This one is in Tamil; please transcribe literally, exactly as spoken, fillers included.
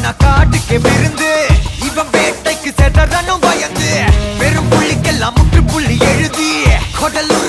காட்டுக்கு விருந்து இவன் வேட்டைக்கு செதறனும் பயந்து பெரும் புள்ளிக்கெல்லாம் முற்று புள்ளி எழுதி கொடல்